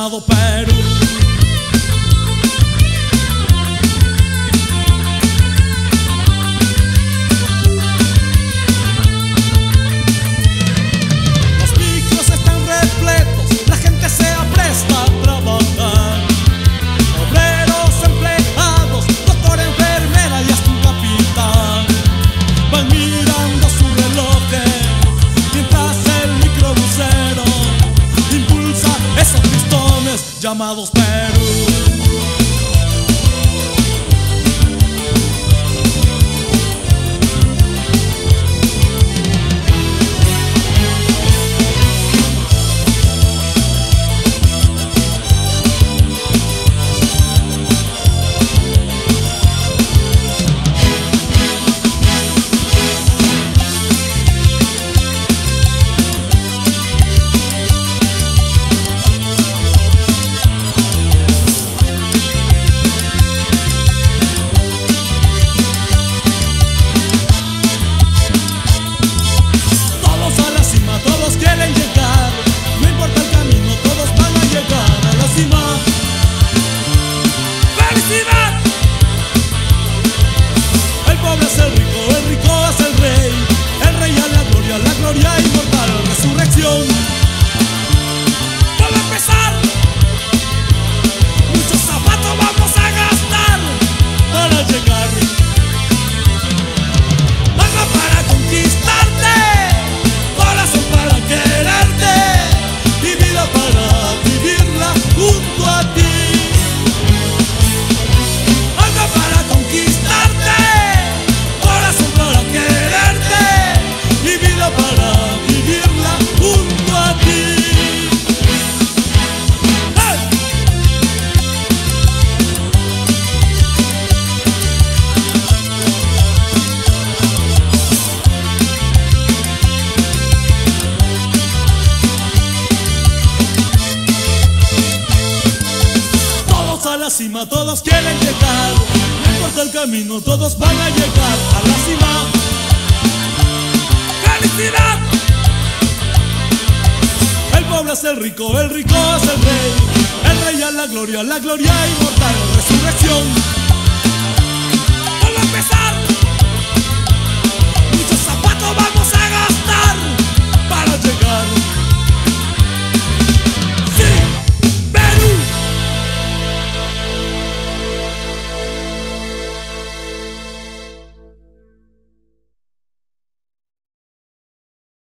llamado Perú. Los micros están repletos, la gente se apresta a trabajar. Obreros, empleados, doctor, enfermera y hasta un capitán van mirando su reloj mientras el microbusero impulsa esos pistones llamados Perú. Quieren llegar, no importa el camino, todos van a llegar a la cima. ¡Felicidad! El pobre es el rico es el rey a la gloria inmortal, resurrección. Vuelve a empezar, muchos zapatos vamos a gastar para llegar. Alma para conquistarte, corazón para quererte y vida para vivirla junto a ti. Alma para conquistarte, corazón para quererte y vida para vivirla junto a ti. ¡Hey! A la cima todos quieren llegar, no importa el camino, todos van a llegar a la cima. ¡Felicidad! El pobre es el rico es el rey a la gloria inmortal, resurrección.